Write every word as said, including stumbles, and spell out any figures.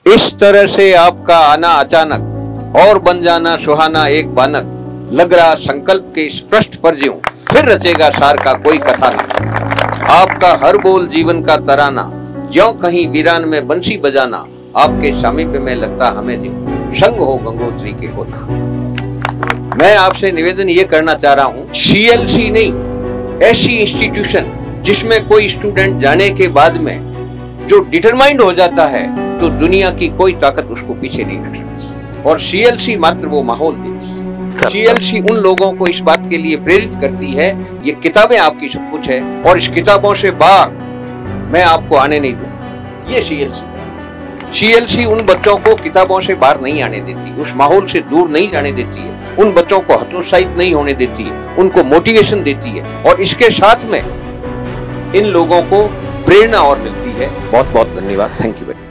इस तरह से आपका आना अचानक और बन जाना सुहाना एक बानक, लग रहा संकल्प के स्पष्ट पर ज्यों फिर रचेगा सार का कोई कथानक। आपका हर बोल जीवन का तराना, ज्यों कहीं वीरान में बंसी बजाना, आपके सामीप्य में लगता हमें ज्यों संग हो गंगोत्री के होना। मैं आपसे निवेदन ये करना चाह रहा हूँ, सी एल सी नहीं, ऐसी इंस्टीट्यूशन जिसमें कोई स्टूडेंट जाने के बाद में जो डिटरमाइंड हो जाता है तो दुनिया की कोई ताकत उसको पीछे नहीं रख सकती। और सी एल सी मात्र वो माहौल देती है। सी एल सी उन लोगों को इस बात के लिए प्रेरित करती है, ये किताबें आपकी सब कुछ है और इस किताबों से बाहर मैं आपको आने नहीं दूंगा। ये C L C C L C उन बच्चों को किताबों से बाहर नहीं आने देती, उस माहौल से दूर नहीं जाने देती है, उन बच्चों को हतोत्साहित नहीं होने देती है, उनको मोटिवेशन देती है और इसके साथ में इन लोगों को प्रेरणा और मिलती है। बहुत बहुत धन्यवाद। Thank you.